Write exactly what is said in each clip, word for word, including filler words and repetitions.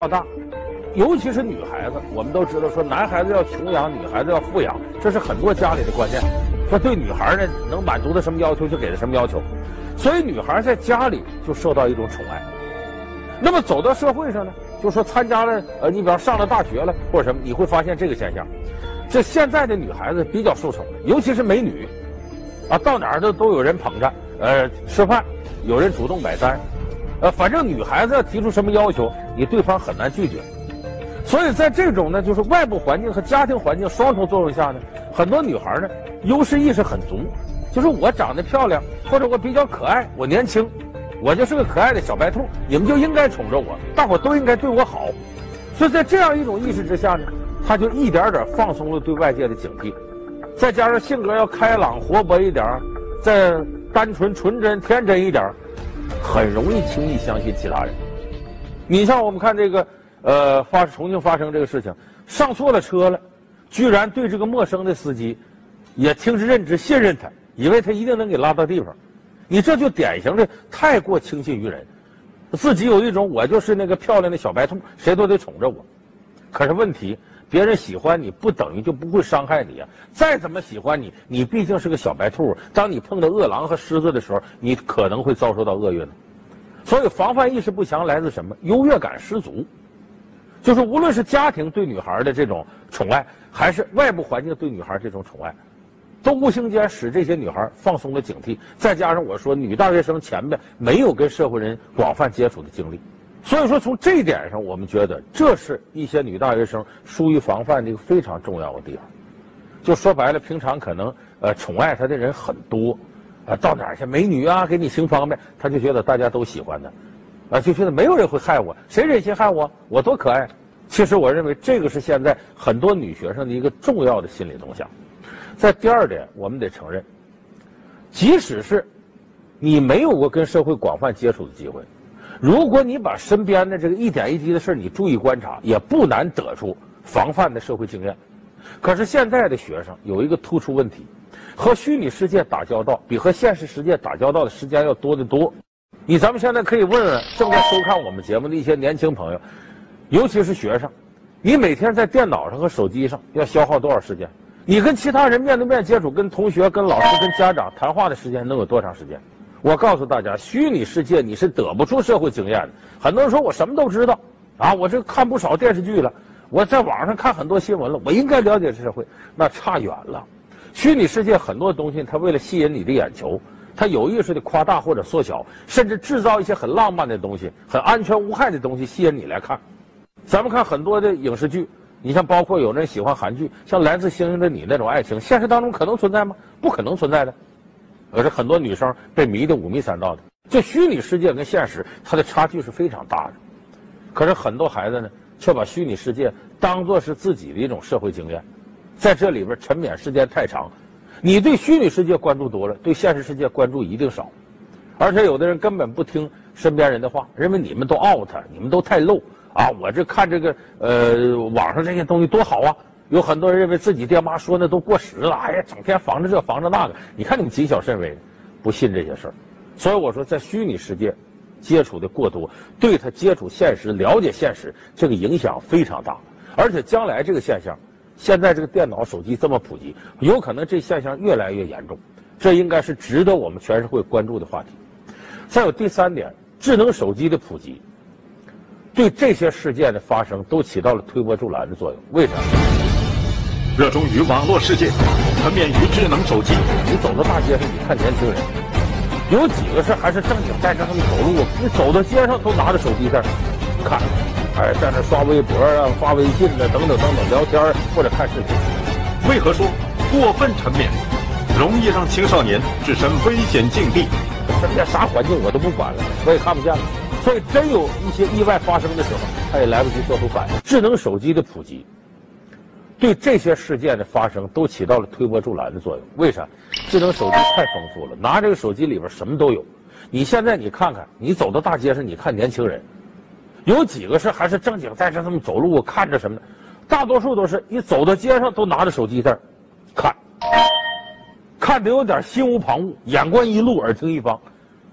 大。尤其是女孩子，我们都知道说男孩子要穷养，女孩子要富养，这是很多家里的观念。说对女孩呢，能满足她什么要求就给她什么要求，所以女孩在家里就受到一种宠爱。那么走到社会上呢，就说参加了呃，你比方上了大学了或者什么，你会发现这个现象。这现在的女孩子比较受宠，尤其是美女，啊，到哪儿都都有人捧着，呃，吃饭有人主动买单，呃，反正女孩子要提出什么要求，你对方很难拒绝。所以在这种呢，就是外部环境和家庭环境双重作用下呢，很多女孩呢优势意识很足，就是我长得漂亮，或者我比较可爱，我年轻，我就是个可爱的小白兔，你们就应该宠着我，大伙都应该对我好。所以在这样一种意识之下呢，她就一点点放松了对外界的警惕，再加上性格要开朗活泼一点，再单纯纯真天真一点，很容易轻易相信其他人。你像我们看这个呃，发重庆发生这个事情，上错了车了，居然对这个陌生的司机也听之任之，信任他，以为他一定能给拉到地方。你这就典型的太过轻信于人，自己有一种我就是那个漂亮的小白兔，谁都得宠着我。可是问题，别人喜欢你不等于就不会伤害你啊！再怎么喜欢你，你毕竟是个小白兔，当你碰到饿狼和狮子的时候，你可能会遭受到厄运的。所以防范意识不强来自什么？优越感十足。就是无论是家庭对女孩的这种宠爱，还是外部环境对女孩这种宠爱，都无形间使这些女孩放松了警惕。再加上我说女大学生前面没有跟社会人广泛接触的经历，所以说从这一点上，我们觉得这是一些女大学生疏于防范的一个非常重要的地方。就说白了，平常可能呃宠爱她的人很多，呃到哪儿去美女啊给你行方便，她就觉得大家都喜欢她。啊，就觉得没有人会害我，谁忍心害我？我多可爱！其实我认为这个是现在很多女学生的一个重要的心理动向。在第二点，我们得承认，即使是你没有过跟社会广泛接触的机会，如果你把身边的这个一点一滴的事你注意观察，也不难得出防范的社会经验。可是现在的学生有一个突出问题，和虚拟世界打交道比和现实世界打交道的时间要多得多。你咱们现在可以问问正在收看我们节目的一些年轻朋友，尤其是学生，你每天在电脑上和手机上要消耗多少时间？你跟其他人面对面接触，跟同学、跟老师、跟家长谈话的时间能有多长时间？我告诉大家，虚拟世界你是得不出社会经验的。很多人说我什么都知道啊，我这看不少电视剧了，我在网上看很多新闻了，我应该了解社会，那差远了。虚拟世界很多东西，它为了吸引你的眼球，它有意识的夸大或者缩小，甚至制造一些很浪漫的东西、很安全无害的东西吸引你来看。咱们看很多的影视剧，你像包括有人喜欢韩剧，像《来自星星的你》那种爱情，现实当中可能存在吗？不可能存在的。可是很多女生被迷得五迷三道的。这虚拟世界跟现实，它的差距是非常大的。可是很多孩子呢，却把虚拟世界当作是自己的一种社会经验，在这里边沉湎时间太长。你对虚拟世界关注多了，对现实世界关注一定少，而且有的人根本不听身边人的话，认为你们都 out， 你们都太 low 啊！我这看这个呃网上这些东西多好啊！有很多人认为自己爹妈说的都过时了，哎呀，整天防着这防着那个，你看你们谨小慎微，不信这些事儿。所以我说，在虚拟世界接触的过多，对他接触现实、了解现实，这个影响非常大，而且将来这个现象。现在这个电脑、手机这么普及，有可能这现象越来越严重，这应该是值得我们全社会关注的话题。再有第三点，智能手机的普及，对这些事件的发生都起到了推波助澜的作用。为啥？ 热衷于网络世界，沉湎于智能手机。 你走到大街上，你看年轻人，有几个是还是正经在这他们走路？你走到街上都拿着手机在那看。哎，在那刷微博啊、发微信啊，等等等等，聊天或者看视频。 为何说过分沉湎容易让青少年置身危险境地？ 身边啥环境我都不管了，我也看不见了。所以真有一些意外发生的时候，他也来不及做出反应。智能手机的普及，对这些事件的发生都起到了推波助澜的作用。为啥？智能手机太丰富了，拿这个手机里边什么都有。你现在你看看，你走到大街上，你看年轻人。有几个是还是正经在这他们走路看着什么的，大多数都是一走到街上都拿着手机在看，看得有点心无旁骛，眼观一路，耳听一方。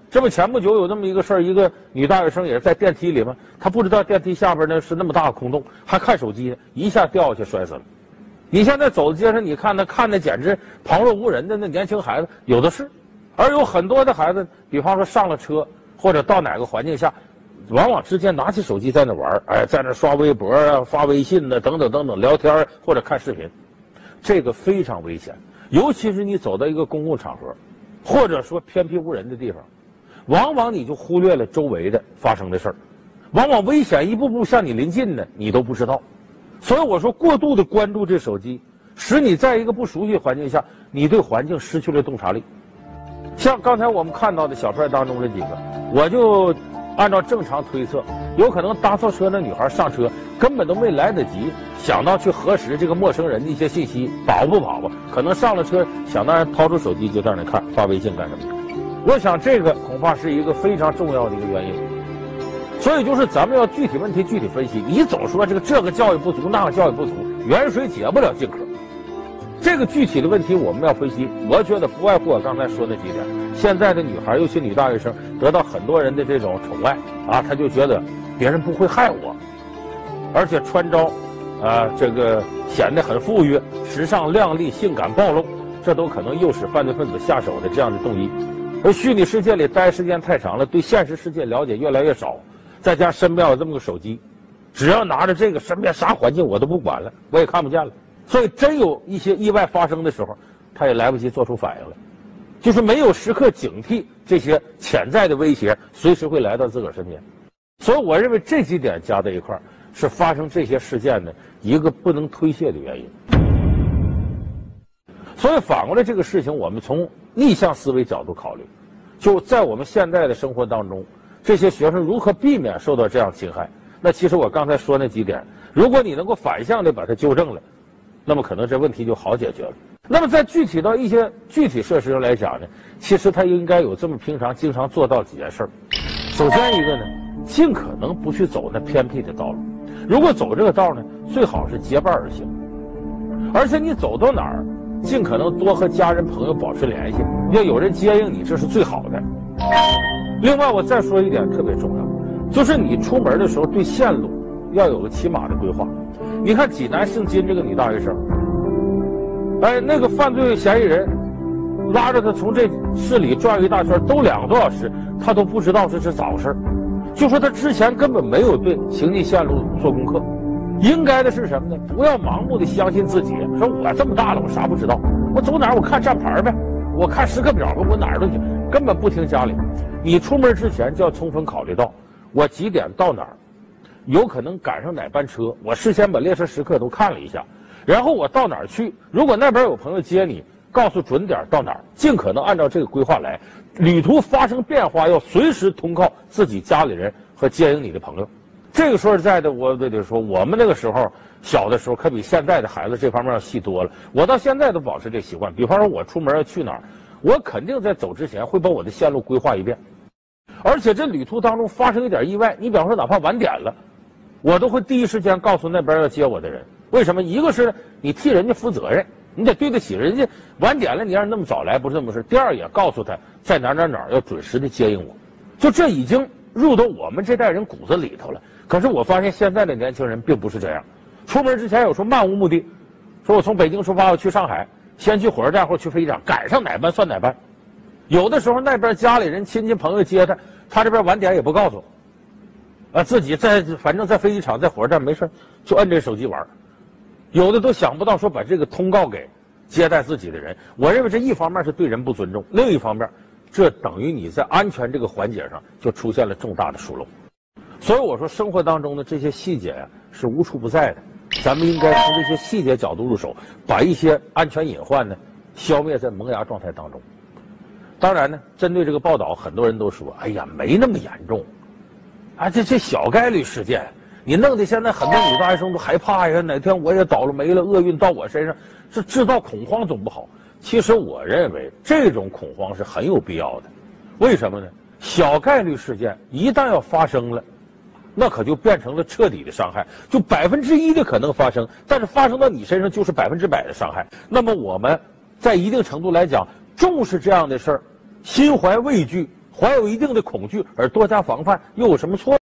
这不前不久有那么一个事儿，一个女大学生也是在电梯里嘛，她不知道电梯下边呢是那么大的空洞，还看手机呢，一下掉下去摔死了。你现在走在街上，你看那看的简直旁若无人的那年轻孩子有的是，而有很多的孩子，比方说上了车或者到哪个环境下，往往之间拿起手机在那玩，哎，在那刷微博啊、发微信呢、等等等等聊天或者看视频，这个非常危险。尤其是你走到一个公共场合，或者说偏僻无人的地方，往往你就忽略了周围的发生的事儿，往往危险一步步向你临近呢，你都不知道。所以我说，过度的关注这手机，使你在一个不熟悉环境下，你对环境失去了洞察力。像刚才我们看到的小片当中这几个，我就按照正常推测，有可能搭错车的女孩上车，根本都没来得及想到去核实这个陌生人的一些信息，保不保吧？可能上了车，想当然掏出手机就在那看，发微信干什么？我想这个恐怕是一个非常重要的一个原因。所以就是咱们要具体问题具体分析。你总说这个这个教育不足，那个教育不足，远水解不了近渴。这个具体的问题我们要分析，我觉得不外乎我刚才说的几点。现在的女孩，尤其女大学生，得到很多人的这种宠爱啊，她就觉得别人不会害我，而且穿着啊这个显得很富裕、时尚、靓丽、性感暴露，这都可能诱使犯罪分子下手的这样的动机。而虚拟世界里待时间太长了，对现实世界了解越来越少，再加上身边有这么个手机，只要拿着这个，身边啥环境我都不管了，我也看不见了。所以真有一些意外发生的时候，他也来不及做出反应来，就是没有时刻警惕这些潜在的威胁，随时会来到自个儿身边。所以我认为这几点加在一块儿，是发生这些事件的一个不能推卸的原因。所以反过来这个事情，我们从逆向思维角度考虑，就在我们现在的生活当中，这些学生如何避免受到这样侵害？那其实我刚才说那几点，如果你能够反向的把它纠正了，那么可能这问题就好解决了。那么在具体到一些具体设施上来讲呢，其实它应该有这么平常经常做到几件事儿。首先一个呢，尽可能不去走那偏僻的道路，如果走这个道呢，最好是结伴而行，而且你走到哪儿，尽可能多和家人朋友保持联系，要有人接应你，这是最好的。另外我再说一点特别重要，就是你出门的时候对线路要有个起码的规划。你看济南姓金这个女大学生，哎，那个犯罪嫌疑人拉着她从这市里转一大圈，都两个多小时，她都不知道这是咋回事，就说她之前根本没有对行进线路做功课。应该的是什么呢？不要盲目的相信自己，说我这么大了，我啥不知道，我走哪儿我看站牌呗，我看时刻表呗，我哪儿都行，根本不听家里。你出门之前就要充分考虑到，我几点到哪儿，有可能赶上哪班车，我事先把列车时刻都看了一下，然后我到哪儿去，如果那边有朋友接你，告诉准点到哪儿，尽可能按照这个规划来。旅途发生变化，要随时通告自己家里人和接应你的朋友。这个说实在的，我得得说，我们那个时候小的时候可比现在的孩子这方面要细多了。我到现在都保持这习惯，比方说我出门要去哪儿，我肯定在走之前会把我的线路规划一遍，而且这旅途当中发生一点意外，你比方说哪怕晚点了，我都会第一时间告诉那边要接我的人。为什么？一个是你替人家负责任，你得对得起人家，晚点了你让人那么早来不是那么回事。第二也告诉他在哪哪哪要准时的接应我，就这已经入到我们这代人骨子里头了。可是我发现现在的年轻人并不是这样，出门之前有时候漫无目的，说我从北京出发要去上海，先去火车站或去飞机场，赶上哪班算哪班。有的时候那边家里人亲戚朋友接他，他这边晚点也不告诉，啊，自己在反正在飞机场在火车站没事就摁这手机玩。有的都想不到说把这个通告给接待自己的人。我认为这一方面是对人不尊重，另一方面这等于你在安全这个环节上就出现了重大的疏漏。所以我说生活当中的这些细节呀是无处不在的，咱们应该从这些细节角度入手，把一些安全隐患呢消灭在萌芽状态当中。当然呢，针对这个报道，很多人都说，哎呀，没那么严重，啊，这这小概率事件，你弄得现在很多女大学生都害怕呀，哪天我也倒了霉了，厄运到我身上，这制造恐慌总不好。其实我认为这种恐慌是很有必要的。为什么呢？小概率事件一旦要发生了，那可就变成了彻底的伤害，就百分之一的可能发生，但是发生到你身上就是百分之百的伤害。那么我们在一定程度来讲，重视这样的事儿，心怀畏惧， 怀有一定的恐惧而多加防范，又有什么错？